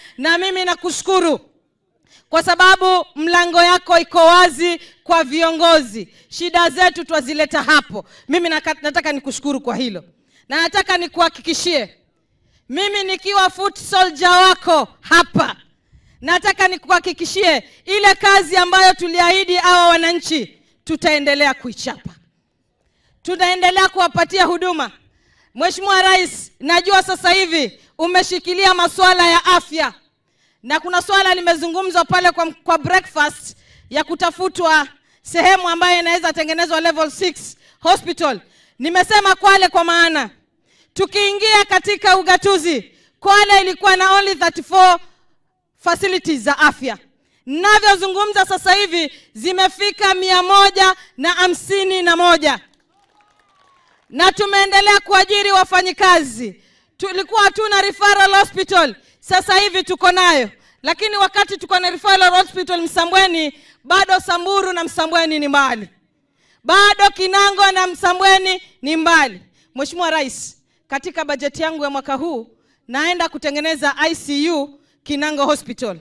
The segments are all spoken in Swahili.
na mimi nakushukuru kwa sababu mlango yako iko wazi kwa viongozi. Shida zetu twazileta hapo. Mimi nataka nikushukuru kwa hilo. Na nataka nikuhakikishie, mimi nikiwa foot soldier wako hapa, nataka nikuhakikishie ile kazi ambayo tuliahidi hawa wananchi tutaendelea kuichapa. Tutaendelea kuwapatia huduma. Mheshimiwa Rais, najua sasa hivi umeshikilia masuala ya afya. Na kuna swala limezungumzwa pale kwa breakfast ya kutafutwa sehemu ambayo inaweza tengenezwa level 6 hospital. Nimesema Kwale kwa maana tukiingia katika ugatuzi, Kwale ilikuwa na only 34 facilities za afya. Ninavyozungumza sasa hivi zimefika 151. Na tumeendelea kuajiri wafanyikazi. Tulikuwa hatuna referral hospital, sasa hivi tuko nayo. Lakini wakati tuko na referral hospital Msambweni, bado Samburu na Msambweni ni mbali. Bado Kinango na Msambweni ni mbali. Mheshimiwa Rais, katika bajeti yangu ya mwaka huu naenda kutengeneza ICU Kinango Hospital.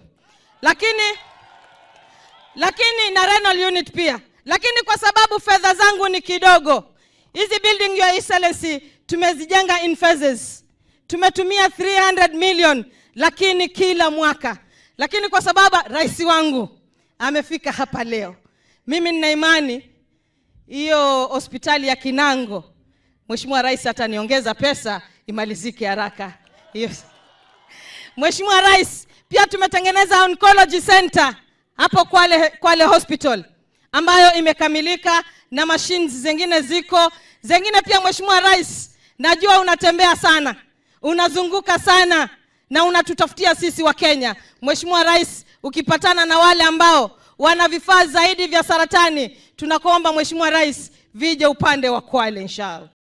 Lakini na renal unit pia. Lakini kwa sababu fedha zangu ni kidogo, hizi building ya Ishalllah tumezijenga in phases. Tumetumia 300 million lakini kila mwaka. Lakini kwa sababu rais wangu amefika hapa leo, mimi nina imani hiyo hospitali ya Kinango Mheshimiwa Rais ataniongeza pesa imalizike haraka. Mheshimiwa Rais, pia tumetengeneza oncology center hapo Kwale Hospital ambayo imekamilika na machines zingine ziko. Zingine pia Mheshimiwa Rais, najua unatembea sana, unazunguka sana na unatutafutia sisi wa Kenya. Mheshimiwa Rais, ukipatana na wale ambao wana vifaa zaidi vya saratani, tunakuomba Mheshimiwa Rais vije upande wa Kwale inshallah.